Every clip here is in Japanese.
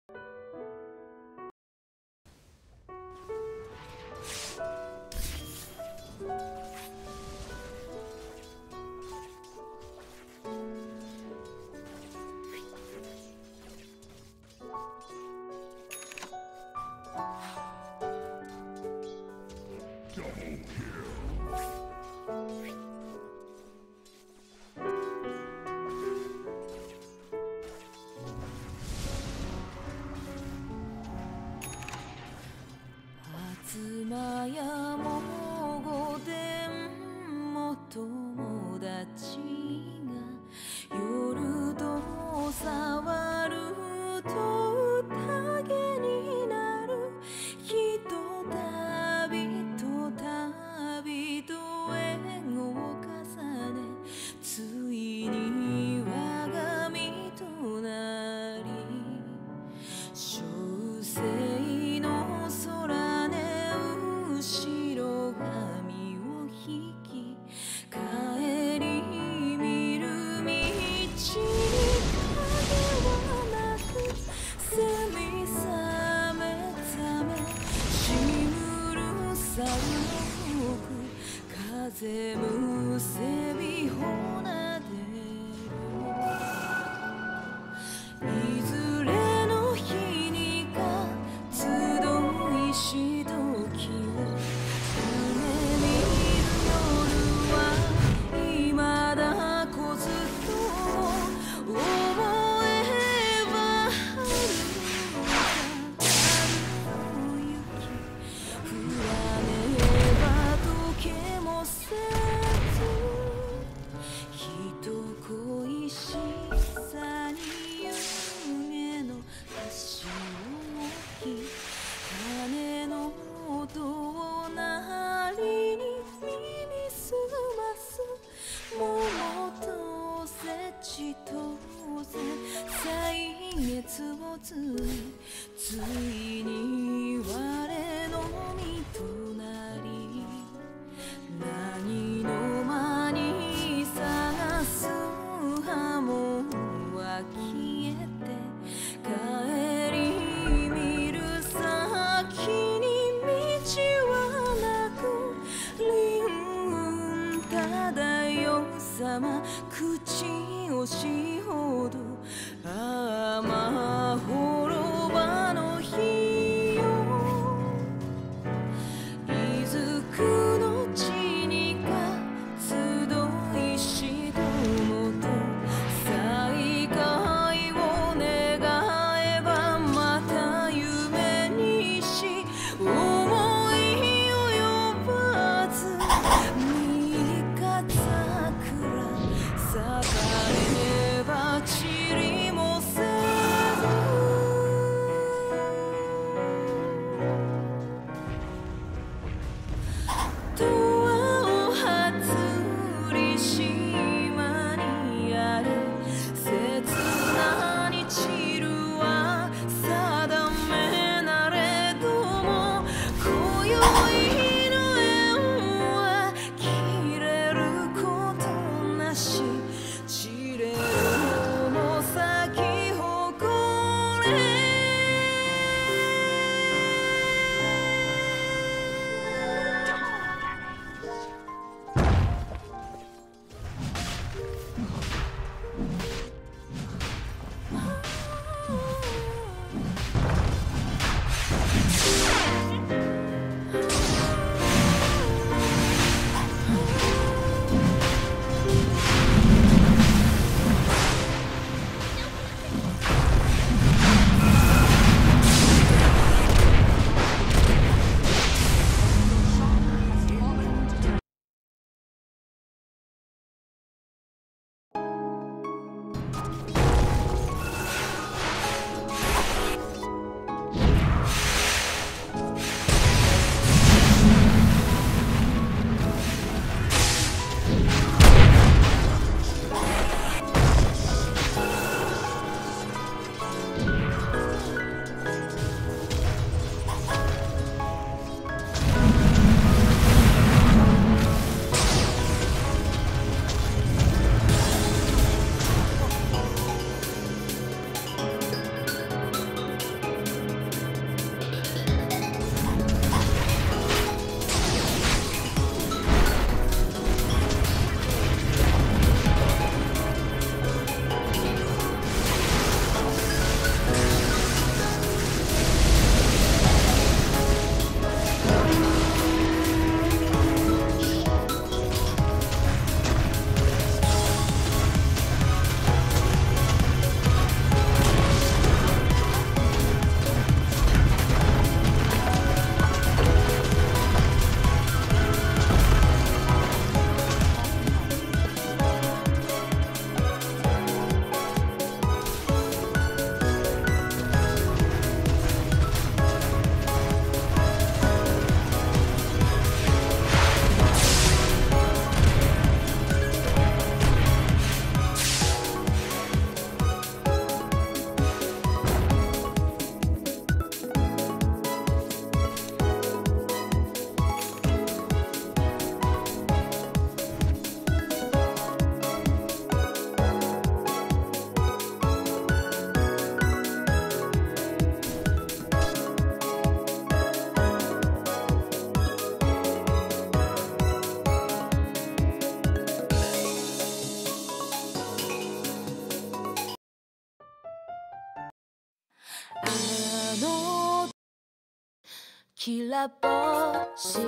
妻やも御殿も友達が夜と触ると宴になる。人旅と旅と縁を重ね、ついに我が身となり、小生の空ね後ろ髪を引き、帰り見る道に影はなく、セミ覚め覚めしむる猿の服、風むせびほなでる。いずれの日にか集いし時を夢見る夜は未だこずと覚えば春の雪、降らねば溶けもせず、人恋しさに夢の橋を置き、鐘の音を鳴りに耳すます桃とおせちとおせ歳月をつい、ついに我の身となり、何の間に探す波紋は消えて、帰り見る先に道はなく、林雲漂さま口惜しほど、ああま滅ばの日よ、 あのきら星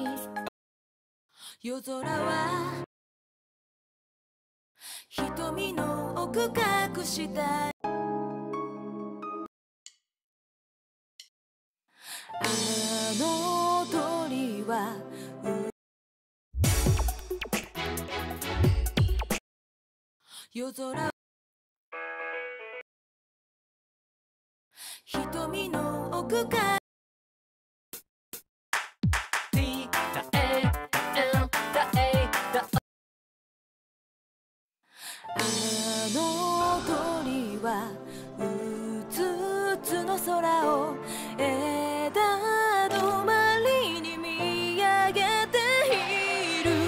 夜空は瞳の奥隠したあの鳥は夜空瞳の奥かあの鳥はうつうつの空を枝止まりに見上げている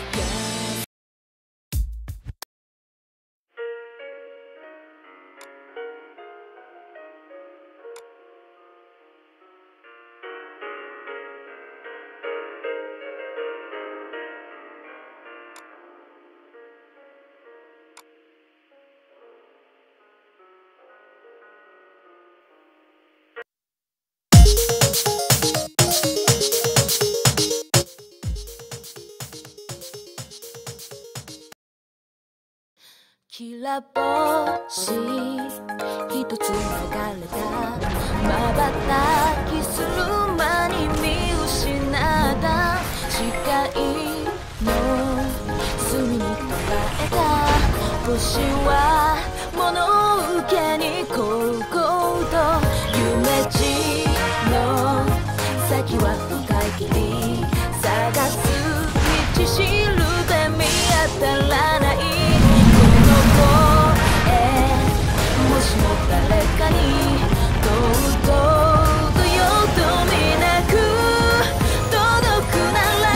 きら星一つ流れた瞬きする間に見失った視界の隅に捉えた星は物受けにこうこうと夢路の先は深い霧探す道しるべ見当たらないもしも誰かにとうとうとよどみなく届くなら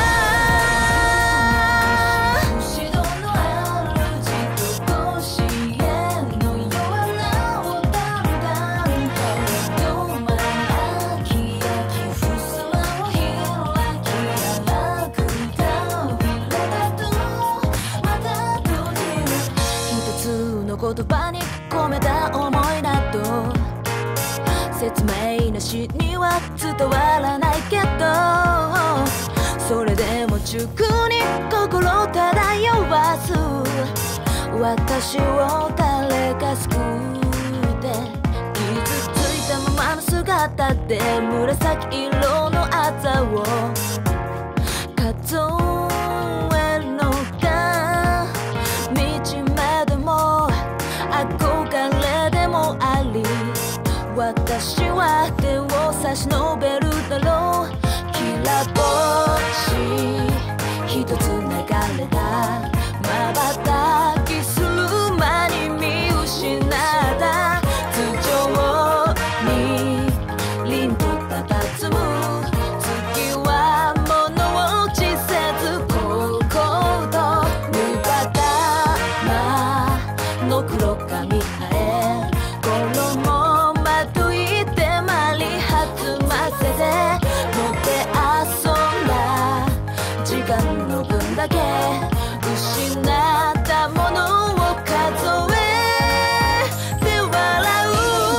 星道の主と甲子園の夜空をだんだんとどまらきやきふすらを開き荒く扉とまた閉じる一つの言葉に込めた思いなど説明なしには伝わらないけどそれでも直に心漂わす私を誰か救って傷ついたままの姿で紫色のあざを数えるのか惨めでも憧れでもあり私は手を差し伸べるだろうきら星一つ流れた瞬きする間に見失った頭上に凛と佇む月は物落ちせずこうこうとぬばたまの黒髪生え衣まといてまり弾ませてもてあそんだ時間の分だけ失ったものを数えて笑う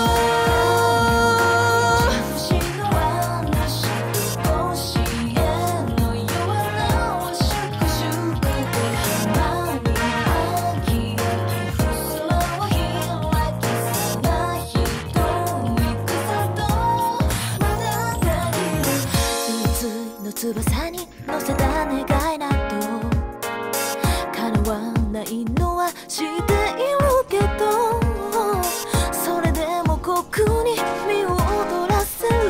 星の話と甲子園の夜空を粛々と浜に秋やきふすらを開きさな瞳草とまだ限るいつの翼に乗せた願いなど叶わないのは知っているけどそれでもここに身を躍らせる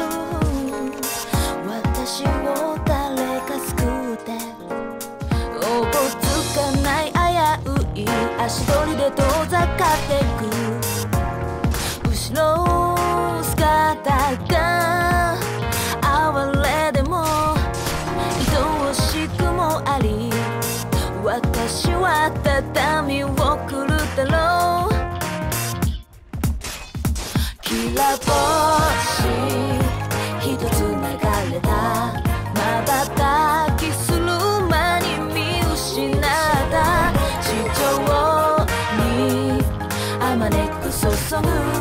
私を誰か救っておぼつかない危うい足取りで遠ざかってく後ろ姿が哀れでも愛おしくもあり私は畳を狂ったろうきら星一つ流れた瞬きする間に見失った地上にあまねく注ぐ